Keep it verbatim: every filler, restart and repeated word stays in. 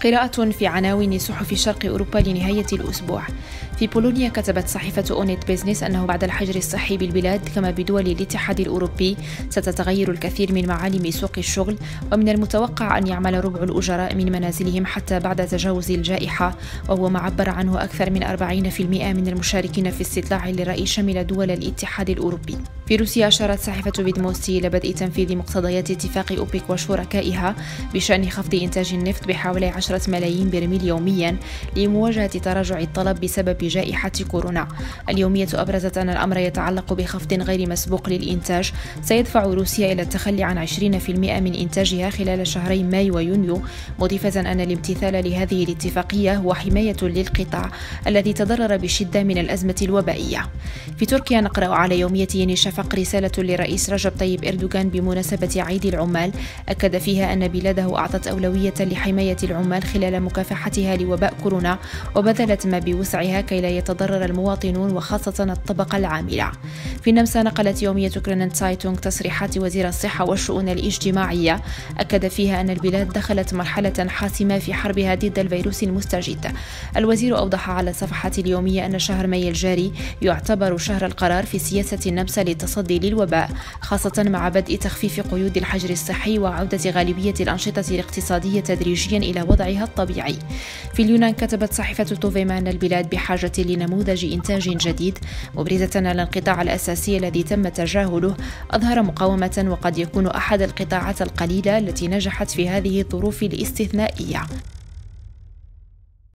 قراءة في عناوين صحف شرق أوروبا لنهاية الأسبوع. في بولونيا كتبت صحيفة أونيت بيزنس أنه بعد الحجر الصحي بالبلاد كما بدول الاتحاد الأوروبي ستتغير الكثير من معالم سوق الشغل، ومن المتوقع أن يعمل ربع الأجراء من منازلهم حتى بعد تجاوز الجائحة، وهو ما عبر عنه أكثر من أربعين بالمئة من المشاركين في استطلاع للرأي شمل دول الاتحاد الأوروبي. في روسيا أشارت صحيفة فيدموستي إلى بدء تنفيذ مقتضيات اتفاق أوبك وشركائها بشأن خفض إنتاج النفط بحوالي عشرة ملايين برميل يوميا لمواجهة تراجع الطلب بسبب جائحة كورونا. اليومية أبرزت أن الأمر يتعلق بخفض غير مسبوق للإنتاج سيدفع روسيا إلى التخلي عن عشرين بالمئة من إنتاجها خلال شهري مايو ويونيو، مضيفة أن الامتثال لهذه الاتفاقية هو حماية للقطاع الذي تضرر بشدة من الأزمة الوبائية. في تركيا نقرأ على يومية يني شفق رسالة للرئيس رجب طيب إردوغان بمناسبة عيد العمال، أكد فيها أن بلاده أعطت أولوية لحماية العمال خلال مكافحتها لوباء كورونا، وبذلت ما بوسعها كي لا يتضرر المواطنون وخاصة الطبقة العاملة. في النمسا نقلت يومية كرونن تسايتونغ تصريحات وزير الصحة والشؤون الاجتماعية، أكد فيها أن البلاد دخلت مرحلة حاسمة في حربها ضد الفيروس المستجد. الوزير أوضح على صفحة اليومية أن شهر ماي الجاري يعتبر شهر القرار في سياسة النمسا للتصدي للوباء، خاصة مع بدء تخفيف قيود الحجر الصحي وعودة غالبية الأنشطة الاقتصادية تدريجيا إلى وضعها الطبيعي. في اليونان كتبت صحيفة توفيما أن البلاد بحاجة لنموذج إنتاج جديد، مبرزة أن القطاع الأساسي الذي تم تجاهله أظهر مقاومة وقد يكون أحد القطاعات القليلة التي نجحت في هذه الظروف الاستثنائية.